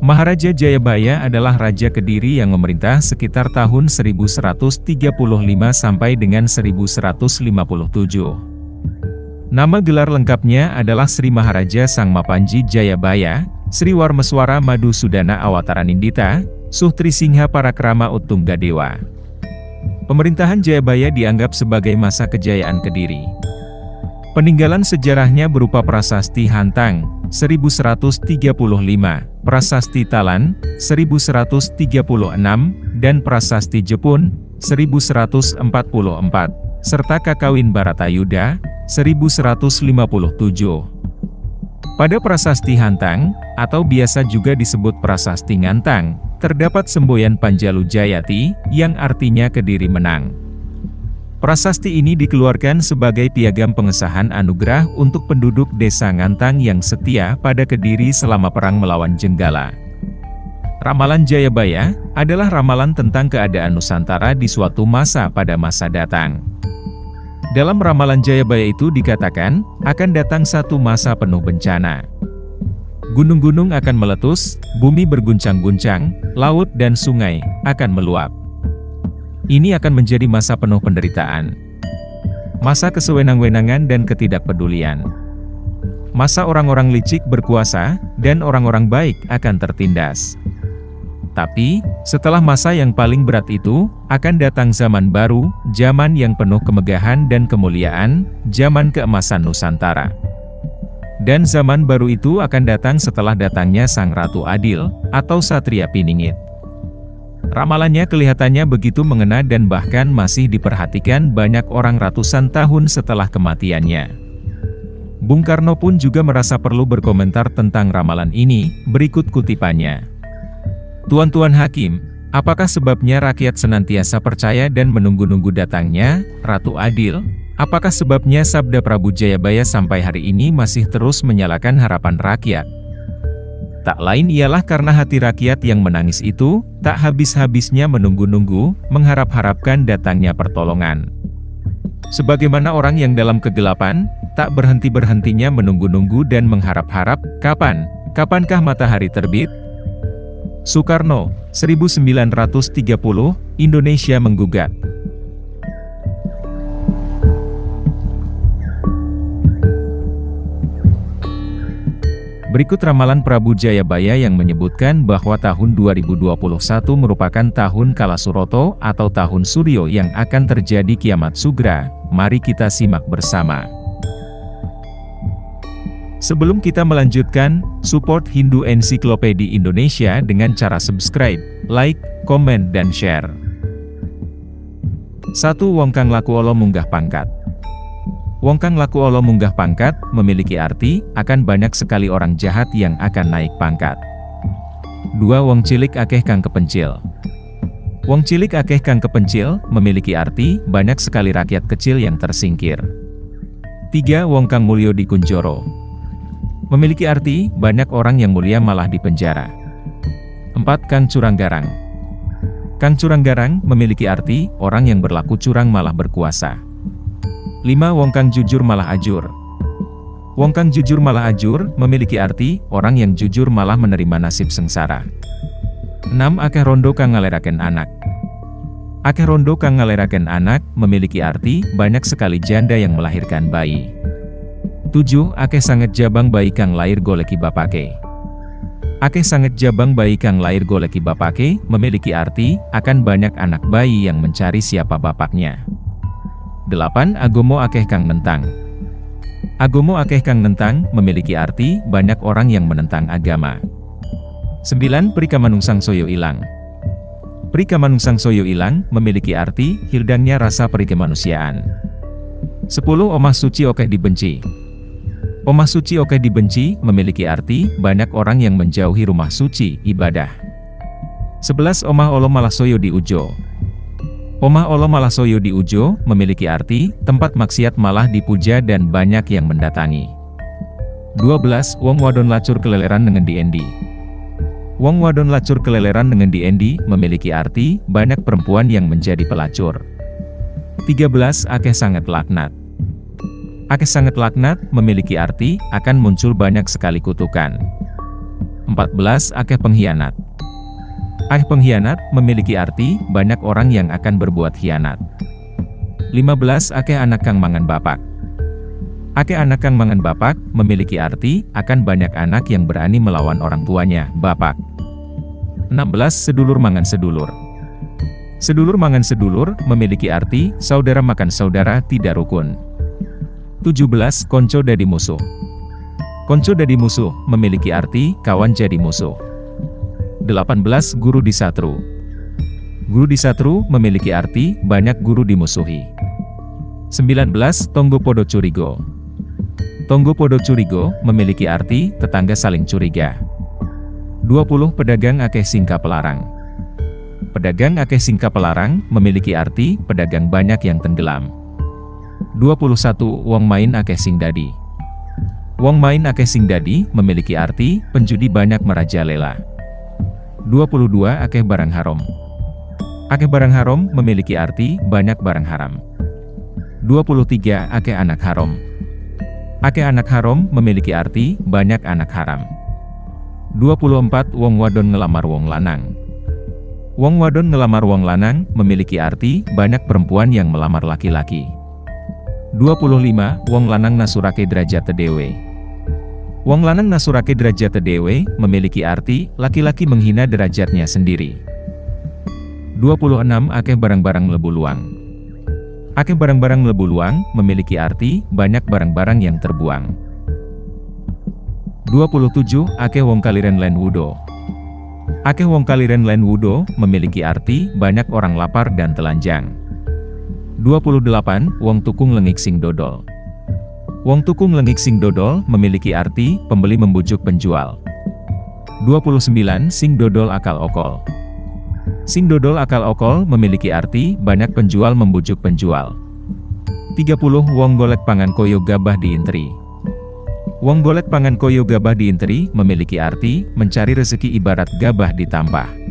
Maharaja Jayabaya adalah Raja Kediri yang memerintah sekitar tahun 1135 sampai dengan 1157. Nama gelar lengkapnya adalah Sri Maharaja Sang Mapanji Jayabaya, Sri Warmeswara Madu Sudana Awataranindita, Suhtri Singha Parakrama Uttunggadewa. Pemerintahan Jayabaya dianggap sebagai masa kejayaan Kediri. Peninggalan sejarahnya berupa Prasasti Hantang, 1135, Prasasti Talan, 1136, dan Prasasti Jepun, 1144, serta Kakawin Baratayuda, 1157. Pada Prasasti Hantang, atau biasa juga disebut Prasasti Ngantang, terdapat semboyan Panjalu Jayati, yang artinya Kediri menang. Prasasti ini dikeluarkan sebagai piagam pengesahan anugerah untuk penduduk desa Ngantang yang setia pada Kediri selama perang melawan Jenggala. Ramalan Jayabaya adalah ramalan tentang keadaan Nusantara di suatu masa pada masa datang. Dalam ramalan Jayabaya itu dikatakan, akan datang satu masa penuh bencana. Gunung-gunung akan meletus, bumi berguncang-guncang, laut dan sungai akan meluap. Ini akan menjadi masa penuh penderitaan. Masa kesewenang-wenangan dan ketidakpedulian. Masa orang-orang licik berkuasa, dan orang-orang baik akan tertindas. Tapi, setelah masa yang paling berat itu, akan datang zaman baru, zaman yang penuh kemegahan dan kemuliaan, zaman keemasan Nusantara. Dan zaman baru itu akan datang setelah datangnya Sang Ratu Adil, atau Satria Piningit. Ramalannya kelihatannya begitu mengena dan bahkan masih diperhatikan banyak orang ratusan tahun setelah kematiannya. Bung Karno pun juga merasa perlu berkomentar tentang ramalan ini, berikut kutipannya. Tuan-tuan Hakim, apakah sebabnya rakyat senantiasa percaya dan menunggu-nunggu datangnya Ratu Adil? Apakah sebabnya sabda Prabu Jayabaya sampai hari ini masih terus menyalakan harapan rakyat? Tak lain ialah karena hati rakyat yang menangis itu, tak habis-habisnya menunggu-nunggu, mengharap-harapkan datangnya pertolongan. Sebagaimana orang yang dalam kegelapan, tak berhenti-berhentinya menunggu-nunggu dan mengharap-harap, kapankah matahari terbit? Soekarno, 1930, Indonesia menggugat. Berikut ramalan Prabu Jayabaya yang menyebutkan bahwa tahun 2021 merupakan tahun Kalasuroto atau tahun Suryo yang akan terjadi kiamat sugra. Mari kita simak bersama. Sebelum kita melanjutkan, support Hindu Encyclopedia Indonesia dengan cara subscribe, like, komen, dan share. 1. Wong kang lakuolo munggah pangkat. Wong kang lakuolo munggah pangkat, memiliki arti, akan banyak sekali orang jahat yang akan naik pangkat. 2. Wong cilik akeh kang kepencil. Wong cilik akeh kang kepencil, memiliki arti, banyak sekali rakyat kecil yang tersingkir. 3. Wong kang mulyo dikunjoro. Memiliki arti, banyak orang yang mulia malah dipenjara. 4. Kang curang garang. Kang curang garang, memiliki arti, orang yang berlaku curang malah berkuasa. 5. Wong kang jujur malah ajur. Wong kang jujur malah ajur, memiliki arti, orang yang jujur malah menerima nasib sengsara. 6. Akeh rondo kang ngaleraken anak. Akeh rondo kang ngaleraken anak, memiliki arti, banyak sekali janda yang melahirkan bayi. 7. Akeh sanget jabang bayi kang lair goleki bapake. Akeh sanget jabang bayi kang lair goleki bapake, memiliki arti, akan banyak anak bayi yang mencari siapa bapaknya. 8. Agomo akeh kang nentang. Agomo akeh kang nentang, memiliki arti, banyak orang yang menentang agama. 9. Prikamanungsang soyo ilang. Prikamanungsang soyo ilang, memiliki arti, hildangnya rasa perikemanusiaan. 10. Omah suci okeh dibenci. Omah suci okeh dibenci, memiliki arti, banyak orang yang menjauhi rumah suci, ibadah. 11. Omah olo malah soyo diujo. Omah olo malah soyo diujo, memiliki arti, tempat maksiat malah dipuja dan banyak yang mendatangi. 12. Wong wadon lacur keleleran dengan diendi. Wong wadon lacur keleleran dengan diendi, memiliki arti, banyak perempuan yang menjadi pelacur. 13. Akeh sanget laknat. Akeh sanget laknat, memiliki arti, akan muncul banyak sekali kutukan. 14. Akeh pengkhianat. Akeh pengkhianat memiliki arti banyak orang yang akan berbuat khianat. 15. Akeh anak kang mangan bapak. Akeh anak kang mangan bapak memiliki arti akan banyak anak yang berani melawan orang tuanya, bapak. 16. Sedulur mangan sedulur. Sedulur mangan sedulur memiliki arti saudara makan saudara tidak rukun. 17. Konco dadi musuh. Konco dadi musuh memiliki arti kawan jadi musuh. 18. Guru disatru. Guru disatru memiliki arti banyak guru dimusuhi. 19. Tonggo podo curigo. Tonggo podo curigo memiliki arti tetangga saling curiga. 20. Pedagang akeh singka pelarang. Pedagang akeh singka pelarang memiliki arti pedagang banyak yang tenggelam. 21. Wong main akeh sing dadi. Wong main akeh sing dadi memiliki arti penjudi banyak merajalela. 22. Akeh barang haram. Akeh barang haram memiliki arti banyak barang haram. 23. Akeh anak haram. Akeh anak haram memiliki arti banyak anak haram. 24. Wong wadon ngelamar wong lanang. Wong wadon ngelamar wong lanang memiliki arti banyak perempuan yang melamar laki-laki. 25. Wong lanang nasurake derajat dewe. Wong lanang nasurake derajat dewe memiliki arti laki-laki menghina derajatnya sendiri. 26. Akeh barang-barang mlebu luang. Akeh barang-barang mlebu luang memiliki arti banyak barang-barang yang terbuang. 27. Akeh wong kaliren len wudo. Akeh wong kaliren len wudo memiliki arti banyak orang lapar dan telanjang. 28. Wong tukung lengik sing dodol. Wong tukung lengik sing dodol memiliki arti pembeli membujuk penjual. 29. Sing dodol akal okol. Sing dodol akal okol memiliki arti banyak penjual membujuk penjual. 30. Wong golek pangan koyo gabah diinteri. Wong golek pangan koyo gabah diinteri memiliki arti mencari rezeki ibarat gabah ditampah.